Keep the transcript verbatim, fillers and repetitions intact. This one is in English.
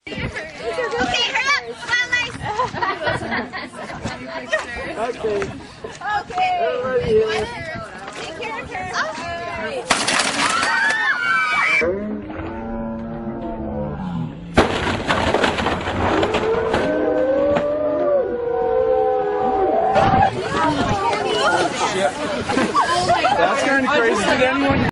Okay, hurry up! Smile nice! Okay. Okay. Everybody here. Take care of her. That's kind of crazy. Did anyone